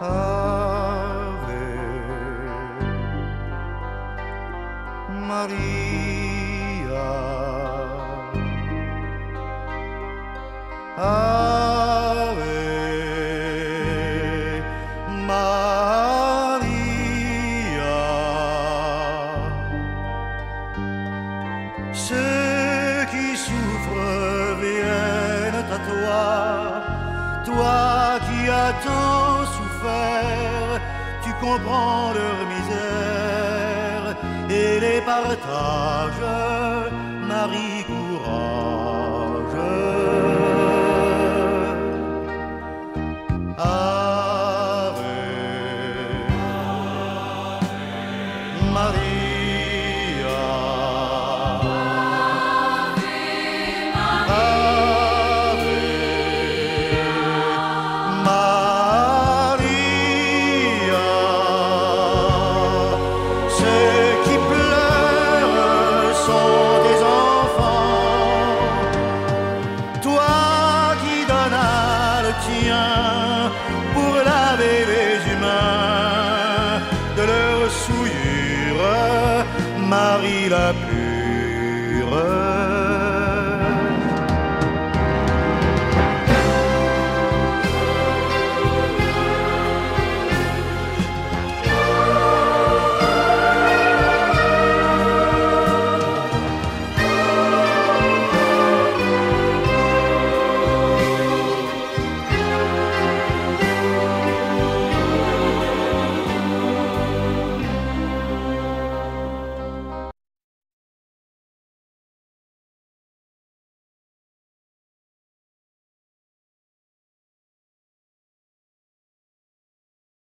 Ave Maria, Ave Maria. Ceux qui souffrent viennent à toi, toi qui as tant souffert, tu comprends leur misère et les partages, Marie courage. Ave Maria. Pour laver les humains de leur souillure, Marie la pure.